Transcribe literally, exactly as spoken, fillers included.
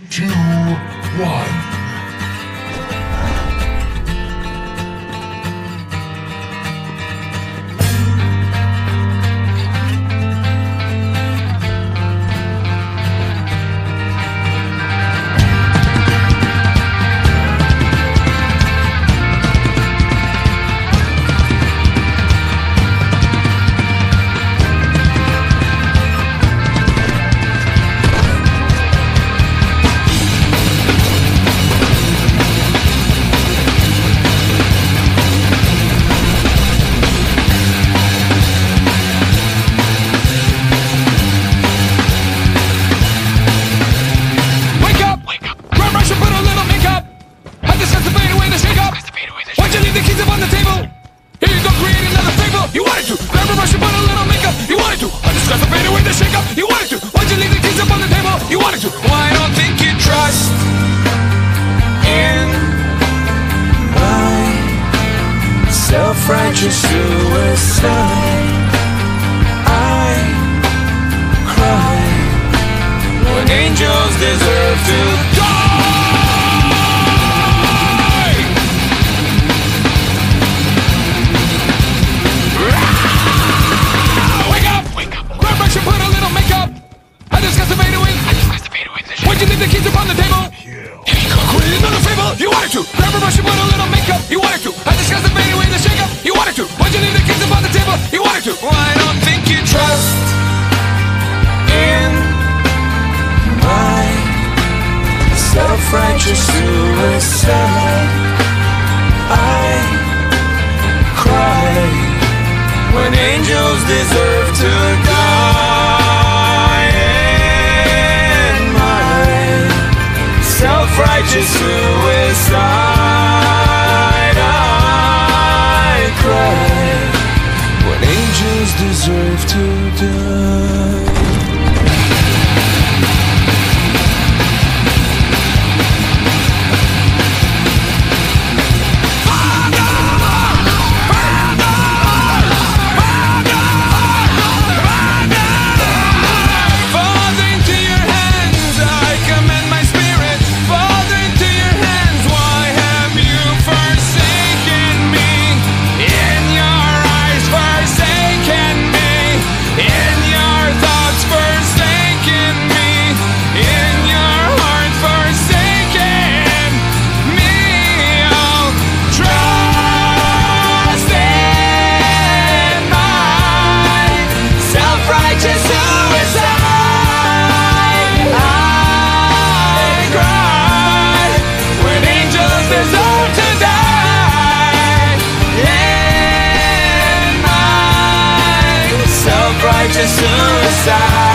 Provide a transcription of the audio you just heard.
two, one. Why don't think you trust in my self-righteous suicide? I cry when angels deserve to die. Wake up! Wake up! Grab brush and put a little makeup. I discuss the fade away. Why'd you leave the keys upon the table? If you could create another fable, you wanted to. Grab a brush and put a little makeup, you wanted to. I discussed the fade away, the shake up, you wanted to. Why'd you leave the keys upon the table? You wanted to. Well, I don't think you trust in my self-righteous suicide. I cry when angels deserve to die. Self-righteous suicide, I cry when angels deserve to die. Self-righteous suicide.